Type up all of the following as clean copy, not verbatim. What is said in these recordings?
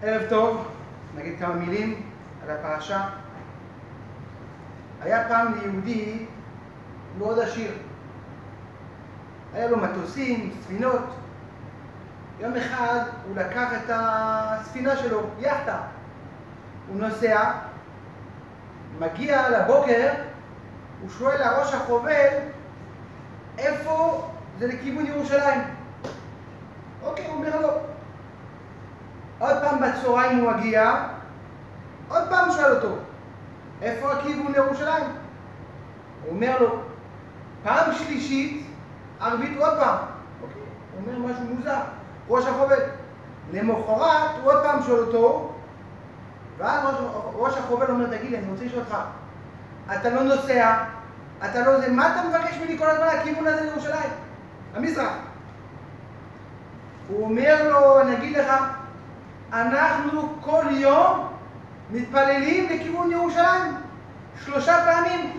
ערב טוב, נגיד כמה מילים על הפרשה. היה פעם ליהודי מאוד עשיר. היה לו מטוסים, ספינות. יום אחד הוא לקח את הספינה שלו, יאכטה. הוא נוסע, מגיע לבוקר, הוא שואל לראש החובל, איפה זה לכיוון ירושלים? אוקיי, הוא אומר לו. עוד פעם בצהריים הוא מגיע, עוד פעם הוא שואל אותו, איפה הכיוון לירושלים? הוא אומר לו, פעם שלישית, ערבית עוד פעם. אוקיי, הוא אומר משהו מוזר, ראש החובל. למחרת הוא עוד פעם שואל אותו, ואז ראש החובל אומר, תגיד לי, אני רוצה לשאול אותך, אתה לא נוסע, אתה לא זה, מה אתה מבקש ממני כל הזמן הכיוון הזה לירושלים? המזרח. הוא אומר לו, אני אגיד לך, אנחנו כל יום מתפללים לכיוון ירושלים 3 פעמים.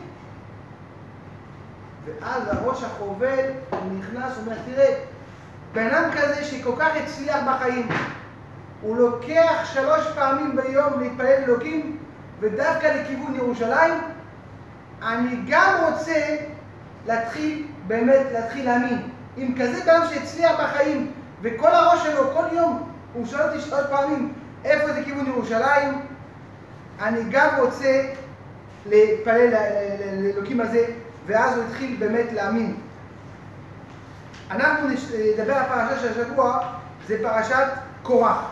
ואז הראש החובל נכנס ואומר, תראה, בן אדם כזה שכל כך הצליח בחיים, הוא לוקח 3 פעמים ביום להתפלל אלוקים ודווקא לכיוון ירושלים, אני גם רוצה להתחיל להאמין. אם כזה בן שהצליח בחיים וכל הראש שלו כל יום הוא שואל אותי 3 פעמים איפה זה כיוון ירושלים, אני גם רוצה להתפלל לאלוקים הזה, ואז הוא התחיל באמת להאמין. אנחנו נדבר על הפרשה של השבוע, זה פרשת קורח.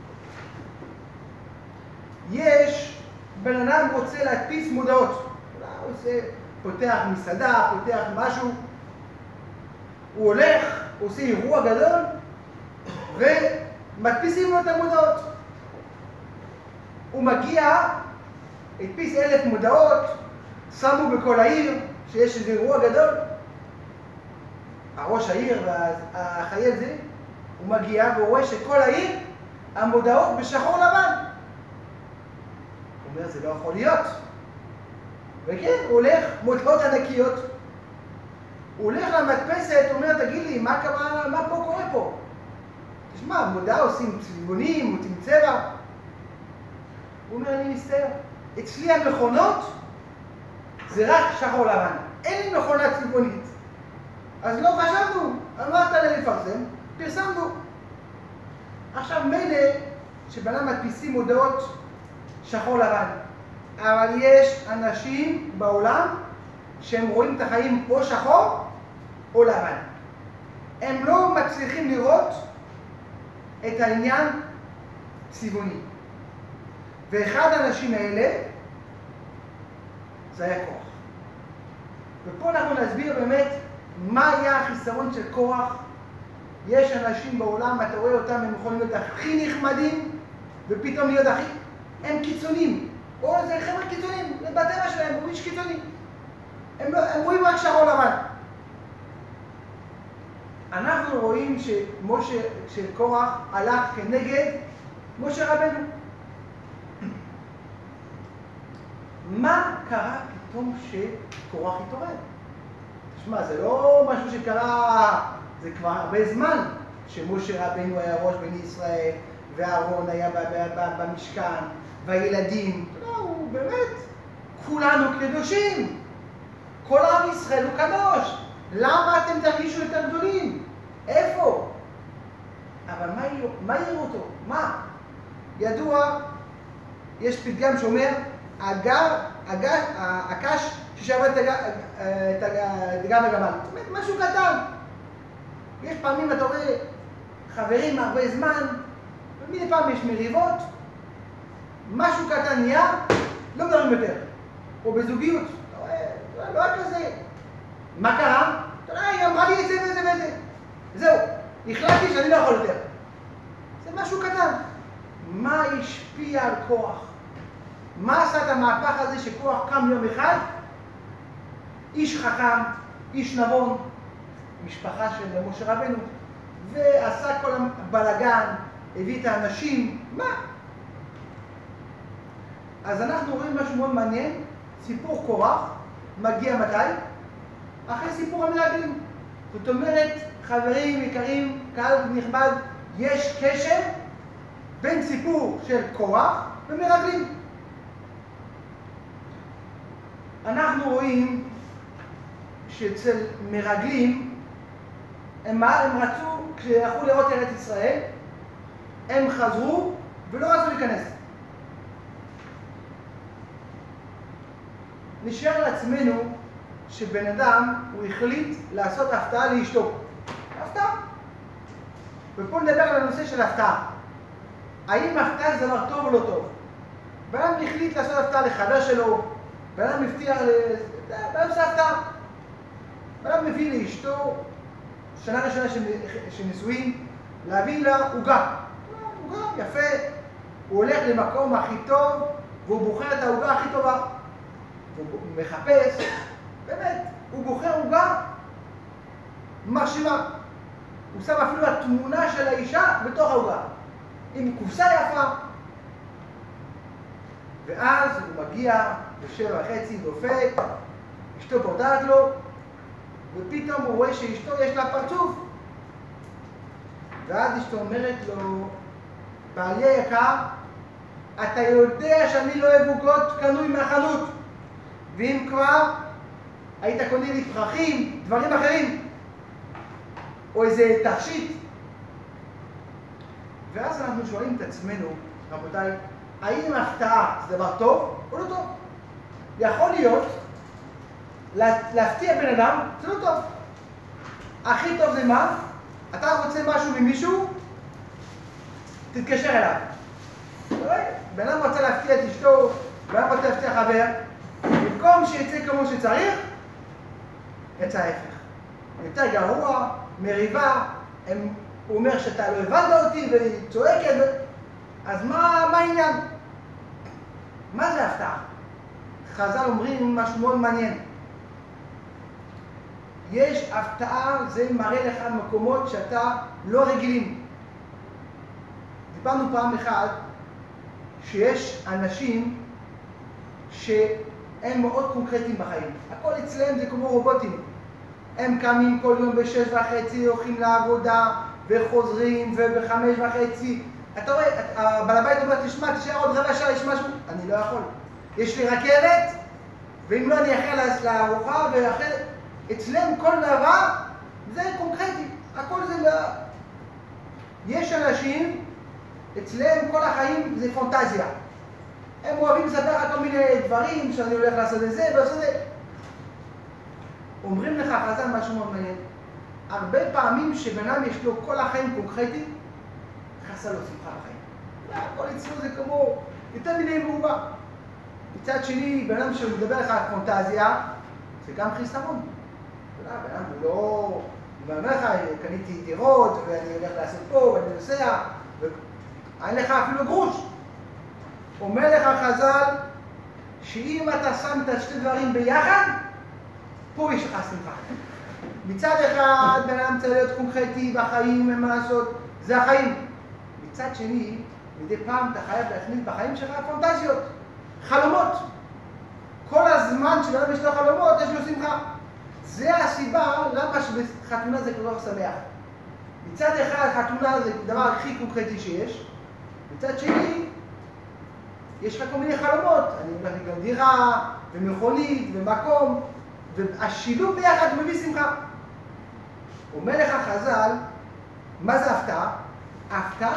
יש בן אדם רוצה להדפיס מודעות, הוא עושה, פותח מסעדה, פותח משהו, הוא הולך, הוא עושה אירוע גדול, ומדפיסים לו את המודעות. הוא מגיע, הדפיס 1,000 מודעות, שמו בכל העיר, שיש איזה אירוע גדול. הראש העיר והחייל זה, הוא מגיע והוא רואה שכל העיר, המודעות בשחור לבן. הוא אומר, זה לא יכול להיות. וכן, הוא הולך, מודעות ענקיות. הוא הולך למדפסת, הוא אומר, תגיד לי, מה פה קורה פה? תשמע, מודעה עושים צבעונים, עושים צבע. הוא אומר, אני מסתר. אצלי המכונות זה רק שחור לבן. אין לי מכונה צבעונית. אז לא חשבנו, אמרת לי לפרסם, פרסמנו. עכשיו מילא שבנם מדפיסים מודעות שחור לבן. אבל יש אנשים בעולם שהם רואים את החיים או שחור או לבן. הם לא מצליחים לראות את העניין צבעוני. ואחד האנשים האלה זה היה קורח. ופה אנחנו נסביר באמת מה היה החיסרון של קורח. יש אנשים בעולם, אתה רואה אותם, הם יכולים להיות הכי נחמדים ופתאום להיות הם קיצונים. או זה חבר'ה קיצונים, בטבע שלהם, הוא איש קיצוני. הם רואים רק שחור לבן. אנחנו רואים שקורח הלך כנגד משה רבנו. מה קרה פתאום שקורח התעורר? תשמע, זה לא משהו שקרה, זה כבר הרבה זמן שמשה רבנו היה ראש בני ישראל, ואהרון היה במשכן, והילדים, הוא באמת, כולנו קדושים. כל עם ישראל הוא קדוש. למה אתם תרגישו יותר גדולים? איפה? אבל מה יראו אותו? מה? ידוע, יש פתגם שאומר, הקש ששבר את הדגם הגמל. זאת אומרת, משהו קטן. יש פעמים, אתה רואה, חברים הרבה זמן, ומדי פעם יש מריבות, משהו קטן נהיה, לא מדברים יותר. או בזוגיות. אתה רואה, לא היה כזה. מה קרה? אתה יודע, היא אמרה לי את זה וזה וזה. זהו, החלטתי שאני לא יכול יותר. זה משהו קטן. מה השפיע על כוח? מה עשה את המהפך הזה שכוח קם יום אחד? איש חכם, איש נבון, משפחה של משה רבנו, ועשה כל הבלגן, הביא את האנשים, מה? אז אנחנו רואים משהו מאוד מעניין, סיפור קורח מגיע מתי? אחרי סיפור המרגלים. זאת אומרת, חברים יקרים, קהל נכבד, יש קשר בין סיפור של קורח ומרגלים. אנחנו רואים שאצל מרגלים, הם רצו, כשהלכו לראות ארץ ישראל, הם חזרו ולא רצו להיכנס. נשאר לעצמנו שבן אדם, הוא החליט לעשות הפתעה לאשתו. הפתעה. ופה נדבר על הנושא של הפתעה. האם הפתעה זה דבר טוב או לא טוב? בן אדם החליט לעשות הפתעה לחבר שלו, בן אדם מבטיח, בן אדם עושה הפתעה. בן אדם מביא לאשתו, שנה ראשונה של נישואין, להביא לה עוגה. עוגה יפה, הוא הולך למקום הכי טוב, והוא בוחר את העוגה הכי טובה. הוא מחפש, באמת, הוא בוחר עוגה מרשימה. הוא שם אפילו התמונה של האישה בתוך העוגה, עם קופסה יפה. ואז הוא מגיע ב7:30, דופק, אשתו פותחת לו, ופתאום הוא רואה שאשתו יש לה פרצוף. ואז אשתו אומרת לו, בעלי היקר, אתה יודע שאני לא אוהב עוגות קנוי מהחנות, ואם כבר היית קונה לי פרחים, דברים אחרים, או איזה תכשיט. ואז אנחנו שואלים את עצמנו, רבותיי, האם הפתעה זה דבר טוב או לא טוב? יכול להיות, להפתיע בן אדם זה לא טוב. הכי טוב זה מה? אתה רוצה משהו ממישהו, תתקשר אליו. בן אדם רוצה להפתיע את אשתו, בן אדם רוצה להפתיע חבר, במקום שיצא כמו שצריך, יצא ההפך. יותר גרוע, מריבה, הוא אומר שאתה לא הבנת אותי והיא צועקת, אז מה העניין? מה זה הפתעה? חז"ל אומרים משהו מאוד מעניין. יש הפתעה, זה מראה לך מקומות שאתה לא רגילים. דיברנו פעם אחת שיש אנשים שהם מאוד קונקרטיים בחיים. הכל אצלם זה כמו רובוטים. הם קמים כל יום ב6:30, הולכים לעבודה וחוזרים, וב5:30. אתה רואה, בעל הבית אומר, תשמע, תשאר עוד רבע שעה, יש משהו? אני לא יכול. יש לי רכבת, ואם לא אני אאחר לארוחה, ואחר... אצלם כל דבר זה קונקרטי. הכל זה לא... יש אנשים, אצלם כל החיים זה פנטזיה. הם אוהבים לספר על כל מיני דברים, שאני הולך לעשות את זה ועושה את זה. אומרים לך חז"ל משהו מאוד מעניין. הרבה פעמים שבן אדם יש לו כל החיים קונקרטי, חסר לו שמחה בחיים. הכל אצלו זה כמו יותר מיני מעובה. מצד שני, בן אדם שמדבר לך על פנטזיה, זה גם חיסרון. בן אדם הוא לא... הוא אומר לך, קניתי דירות, ואני הולך לעשות פה, ואני נוסע, ואין לך אפילו גרוש. אומר לך חז"ל, שאם אתה שם את שתי דברים ביחד, פה יש לך שמחה. מצד אחד, בן אדם צריך להיות קונקרטי בחיים, אין מה לעשות, זה החיים. מצד שני, מדי פעם אתה חייב להכניס בחיים שלך פנטזיות, חלומות. כל הזמן שבן אדם יש לו חלומות, יש לו שמחה. זה הסיבה למה שבחתונה זה כל כך שמח. מצד אחד, חתונה זה הדבר הכי קונקרטי שיש. מצד שני, יש לך כל מיני חלומות. אני הולך לקנות דירה, ומכונית, ומקום, והשילוב ביחד מביא שמחה. אומר לך חז"ל, מה זה הפתעה? ההפתעה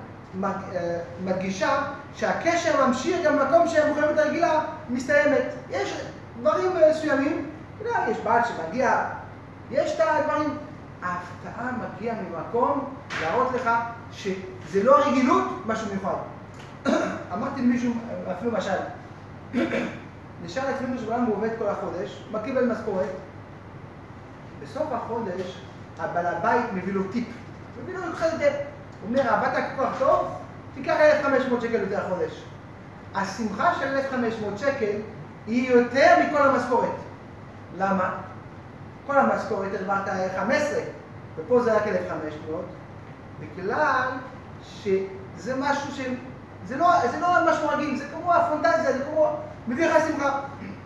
מדגישה שהקשר ממשיך גם במקום שהמחויבות הרגילה מסתיימת. יש דברים מסוימים, יש בעל שמגיע, יש את הדברים. ההפתעה מגיעה ממקום להראות לך שזה לא רגילות, משהו מיוחד. אמרתי למישהו, אפילו משל, נשאר עצמנו שבן הוא עובד כל החודש, מקבל משכורת, בסוף החודש הבעל הבית מביא לו טיפ, מביא לו יותר. הוא אומר, עבדת כל כך טוב, תיקח 1,500 שקל יותר החודש. השמחה של 1,500 שקל היא יותר מכל המשכורת. למה? כל המשכורת הרווחת 15, ופה זה רק 1,500, בגלל שזה משהו זה לא משהו רגיל, זה כמו הפנטזיה, זה כמו מביא לך שמחה.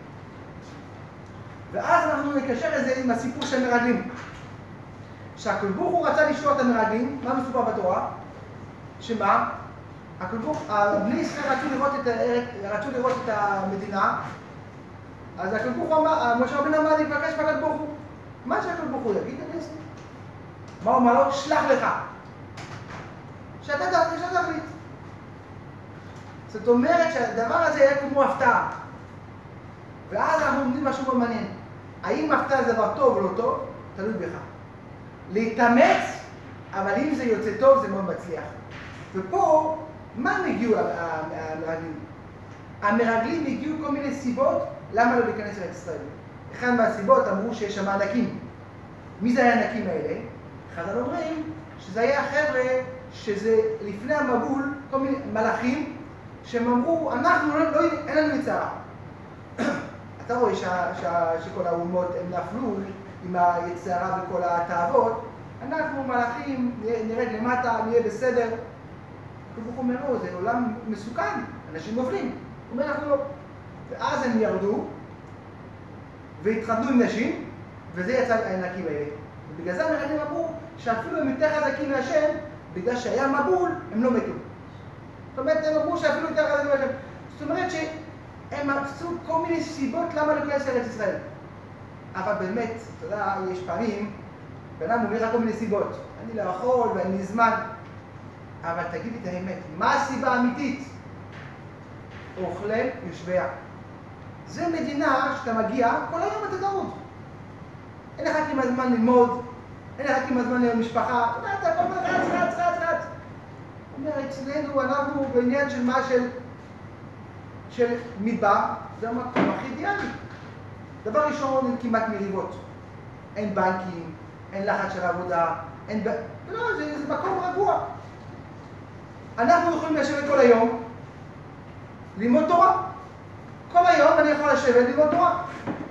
ואז אנחנו נקשר את זה עם הסיפור של מרגלים. שהקדוש ברוך הוא רצה לשלוח את המרגלים, מה מסופר בתורה? שמה? בני ישראל רצו לראות את המדינה, אז הקדוש ברוך הוא אמר, משה רבנו אמר להתבקש מהקדוש ברוך הוא. מה שהקדוש ברוך הוא יגיד, אני אעשה. מה הוא אמר לו? שלח לך. שאתה תחליט. זאת אומרת שהדבר הזה יהיה כמו הפתעה. ואז אנחנו עומדים משהו מאוד מעניין. האם הפתעה זה דבר טוב או לא טוב? תלוי בך. להתאמץ, אבל אם זה יוצא טוב זה מאוד מצליח. ופה, מה הם הגיעו המרגלים? המרגלים הגיעו כל מיני סיבות למה לא להיכנס לארץ ישראל. אחד מהסיבות אמרו שיש שם ענקים. מי זה היה הענקים האלה? חז"ל אומרים שזה היה חבר'ה שזה לפני המבול, כל מיני מלאכים שהם אמרו, אנחנו אין לנו יצרה. אתה רואה שכל האומות הם נפלו עם היצרה וכל התאוות, אנחנו מלאכים, נרד למטה, נהיה בסדר. הוא אומר לו, זה עולם מסוכן, אנשים נופלים. הוא אומר, אנחנו לא. ואז הם ירדו והתחתנו עם נשים, וזה יצא הענקים האלה. ובגלל זה המרגלים אמרו שאפילו הם יותר חזקים מהשם, בגלל שהיה מבול, הם לא מתו. זאת אומרת, הם אמרו שאפילו יותר חזקים מהשם. זאת אומרת שהם עשו כל מיני סיבות למה להיכנס לארץ ישראל. אבל באמת, אתה יודע, יש פעמים, בן אדם אומר לך כל מיני סיבות. אני לא יכול ואין לי זמן. אבל תגיד לי את האמת, מה הסיבה האמיתית? אוכלי יושביה. זה מדינה שאתה מגיע, כל היום אתה טעות. אין לך כמעט זמן ללמוד, אין לך כמעט זמן למשפחה, אתה כל הזמן רץ. אומר, אצלנו אנחנו בעניין של מה של מדבר, זה המקום הכי אידיאלי. דבר ראשון, אין כמעט מריבות. אין בנקים, אין לחץ של עבודה, לא, זה מקום רגוע. אנחנו יכולים לשבת כל היום, ללמוד תורה. כל היום אני יכול לשבת ללמוד תורה.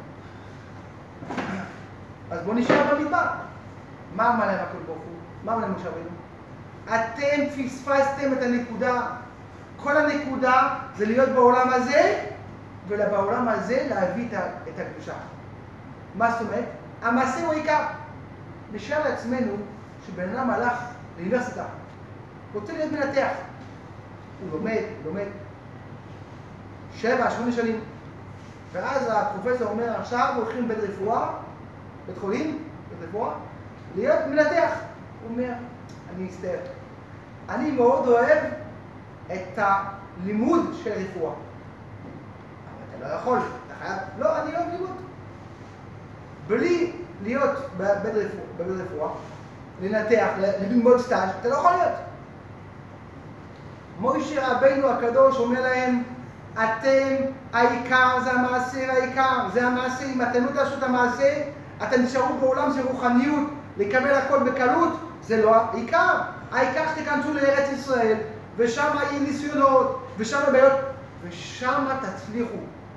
אז בואו נשאר במדבר. מה אמר להם הקדוש ברוך הוא? מה אמר להם משה רבנו? אתם פספסתם את הנקודה. כל הנקודה זה להיות בעולם הזה, ובעולם הזה להביא את הקדושה. מה זאת אומרת? המעשה הוא עיקר. נשאר לעצמנו שבן אדם הלך לאוניברסיטה, רוצה להיות מנתח. הוא לומד 7-8 שנים. ואז הפרופסור אומר, עכשיו הולכים בית רפואה, בית חולים, בית רפואה, להיות מנתח. הוא אומר, אני אסתר. אני מאוד אוהב את הלימוד של רפואה. אבל אתה לא יכול, אתה חייב, לא, אני אוהב לימוד. בלי להיות בבית רפואה, לנתח, ללמוד סטאז', אתה לא יכול להיות. משה רבנו הקדוש אומר להם, אתם, העיקר זה המעשה והעיקר, זה המעשה, אם אתם לא תעשו את המעשה, אתם תשארו בעולם של רוחניות, לקבל הכל בקלות, זה לא העיקר. העיקר שתיכנסו לארץ ישראל, ושם יהיו ניסיונות, ושם בעיות, ושם תצליחו.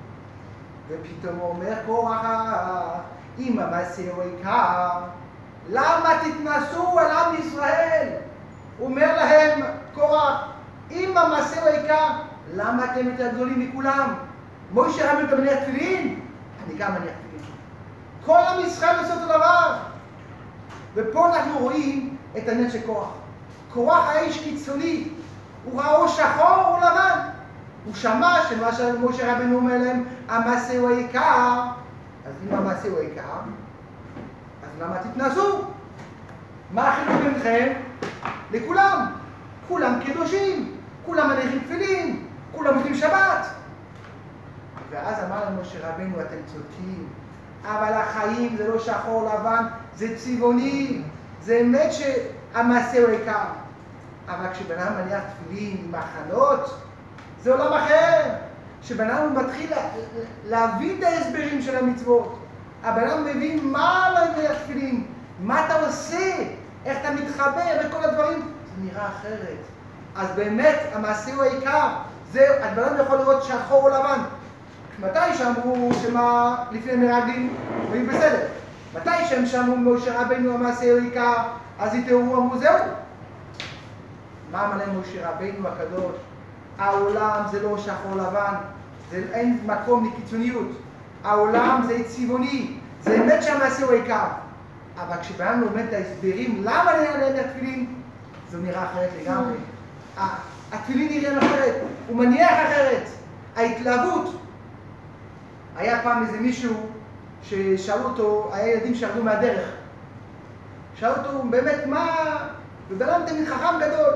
ופתאום הוא אומר קורח, אם המעשה הוא העיקר, למה תתנסו על עם ישראל? הוא אומר להם, קורח, אם המעשה הוא העיקר, למה אתם יותר גדולים מכולם? משה רבנו גם מניח תפילין? אני גם מניח תפילין. כל עם ישראל עושה אותו דבר. ופה אנחנו רואים את העניין של קורח. קורח היה איש קיצוני. הוא ראה או שחור או לבן. הוא שמע שמה שמשה רבנו אומר להם, המעשה הוא העיקר. אז אם המעשה הוא העיקר, אז למה תתנסו? מה החילוק ביניכם? לכולם. כולם קדושים. כולם מניחים תפילין. כולם עושים שבת. ואז אמר לנו משה רבנו, אתם צודקים. אבל החיים זה לא שחור לבן, זה צבעוני. זה אמת שהמעשה הוא העיקר. אבל כשבן אדם מניח תפילין עם הכנות, זה עולם אחר. כשבן אדם מתחיל להבין את ההסברים של המצוות, הבן אדם מבין מה להניח תפילין, מה אתה עושה, איך אתה מתחבר וכל הדברים, זה נראה אחרת. אז באמת המעשה הוא העיקר. זה, הבן אדם יכול לראות שחור או לבן. מתי שאמרו שמה לפני מרגלים, היו בסדר. מתי שהם שאמרו משה רבנו המעשה הוא העיקר, אז התעוררו אמרו זהו. מה אמר להם משה רבנו הקדוש? העולם זה לא שחור לבן, אין מקום לקיצוניות. העולם זה צבעוני, זה אמת שהמעשה הוא העיקר. אבל כשבאנו לומד את ההסברים למה להניח תפילין, זה נראה אחרת לגמרי. התפילין נראים אחרת, הוא מניח אחרת. ההתלהבות. היה פעם איזה מישהו ששאלו אותו, היה ילדים שירדו מהדרך. שאלו אותו, באמת מה, ובלם תמיד חכם גדול.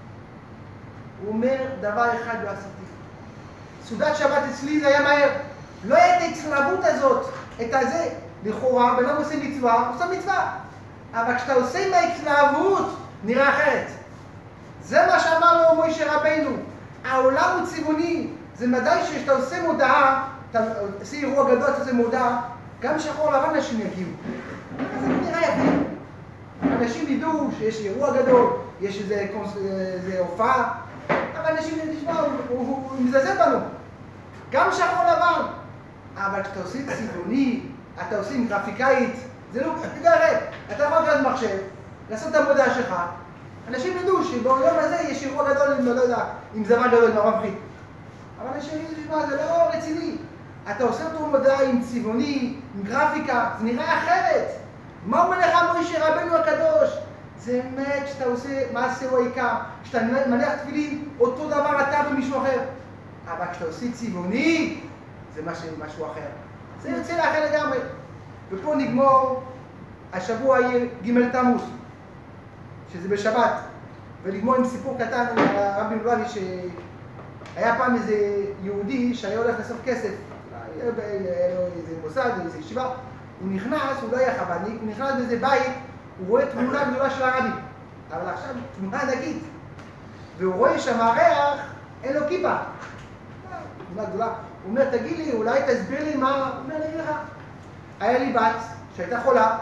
הוא אומר, דבר אחד לא עשיתי. סעודת שבת אצלי זה היה מהר. לא היה את ההתלהבות הזאת, את הזה. לכאורה, בן אדם עושה מצווה, עושה מצווה. אבל כשאתה עושה עם ההתלהבות, נראה אחרת. זה מה שאמר לו מוישה רבינו. העולם הוא צבעוני. זה מדעי שאתה עושה מודעה, אתה עושה אירוע גדול, אתה עושה מודעה, גם שחור לבן אנשים יגיעו. זה נראה יפה. אנשים ידעו שיש אירוע גדול, יש איזה הופעה, אבל אנשים ישמעו, הוא מזלזל בנו. גם שחור לבן. אבל כשאתה עושה צבעוני, אתה עושה עם גרפיקאית, זה לא, אתה יכול לקראת מחשב, לעשות את העבודה שלך, אנשים ידעו שביום הזה יש אירוע גדול, אני לא יודע, עם זמן גדול, עם המבחית. אבל אנשים ידעו, זה לא רציני. אתה עושה אותו מודעה עם צבעוני, עם גרפיקה, זה נראה אחרת. מה אומר לך מוישה רבנו הקדוש? זה אמת שאתה עושה מעשה הוא העיקר, שאתה מניח תפילין, אותו דבר אתה ומישהו אחר. אבל כשאתה עושה צבעוני, זה משהו אחר. זה יוצא לאחר לגמרי. ופה נגמור, השבוע יהיה ג' תמוז, שזה בשבת. ונגמור עם סיפור קטן על הרבי מלובביץ' שהיה פעם איזה יהודי שהיה הולך לאסוף כסף. היה לו איזה מוסד, איזה ישיבה. הוא נכנס, הוא לא היה חב"דניק, הוא נכנס באיזה בית, הוא רואה תמונה גדולה של הרבי. אבל עכשיו תמונה ענקית. והוא רואה שהמארח אין לו כיפה. תמונה גדולה. הוא אומר, תגיד לי, אולי תסביר לי מה... הוא אומר, אני אגיד לך. היה לי בת שהייתה חולה,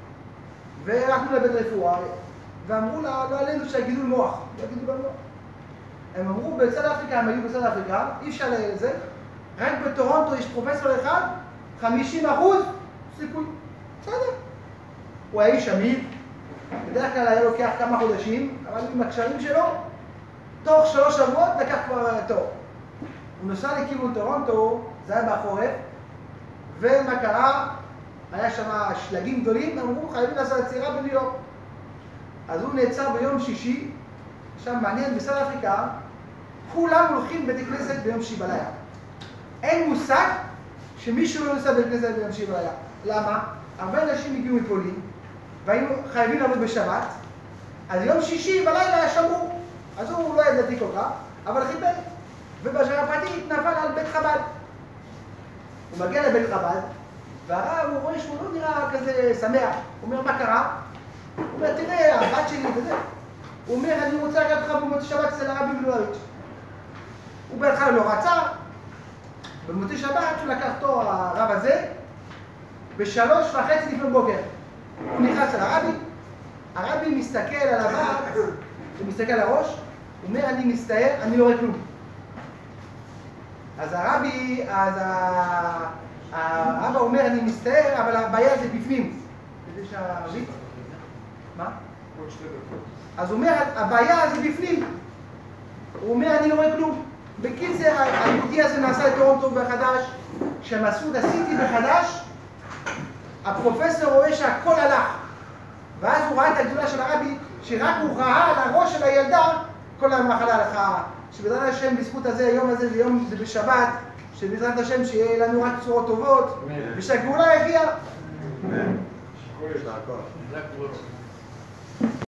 והלכנו לבית רפואה, ואמרו לה, לא עלינו שהגידול מוח. לא גידול במוח. הם אמרו, בצד אפריקה, הם היו בצד אפריקה, אי אפשר לזה, רק בטורונטו יש פרופסור אחד, 50% סיכוי. בסדר. הוא היה איש אמיד, בדרך כלל היה לוקח כמה חודשים, אבל עם הקשרים שלו, תוך 3 שבועות לקח כבר תור. הוא נוסע לכיוון טורונטו, זה היה בחורף, ומה קרה? היה שם שלגים גדולים, אמרו, חייבים לעשות עצירה בניו יורק. אז הוא נעצר ביום שישי, שם מעניין, בסד אפריקה, כולם הולכים בית כנסת ביום שישי בלילה. אין מושג שמישהו לא נוסע בית כנסת ביום שישי בלילה. למה? הרבה אנשים הגיעו מפולין, והיינו חייבים לעבוד בשבת, אז יום שישי בלילה שמרו. אז הוא לא ידעתי כל כך, אבל חיבר. ובשעה הפרטית נפל על בית חב"ד. הוא מגיע לבית חב"ד, והרב הוא רואה שהוא לא נראה כזה שמח. הוא אומר, מה קרה? הוא אומר, תראה, הבת שלי וזה. הוא אומר, אני רוצה לקחת אותך במוצאי שבת אצל הרבי מלובביץ'. הוא בהתחלה לא רצה, במוצאי שבת הוא לקח תור הרב הזה, ב3:30 לפנות בוקר. הוא נכנס אל הרבי מסתכל על הבת, הוא מסתכל על הראש, הוא אומר, אני מסתער, אני לא רואה כלום. אז האבא אומר, אני מסתער, אבל הבעיה זה בפנים. כדי שהריב... מה? אז הוא אומר, הבעיה זה בפנים. הוא אומר, אני לא רואה כלום. בקיצר, היהודי הזה נעשה את טורונטו בחדש, כשהם עשו את הסיטי בחדש, הפרופסור רואה שהכל הלך. ואז הוא ראה את הגדולה של הרבי, שרק הוא ראה על הראש של הילדה, כל המחלה הלכה. שבעזרת השם, בזכות הזה, היום הזה, זה בשבת, שבעזרת השם שיהיה לנו רק צורות טובות, ושהגאולה יגיע.